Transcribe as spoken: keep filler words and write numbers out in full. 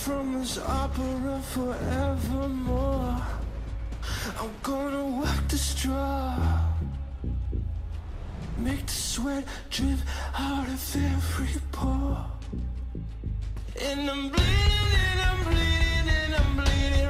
from this opera forevermore. I'm gonna work the straw, make the sweat drip out of every pore. And I'm bleeding, and I'm bleeding, and I'm bleeding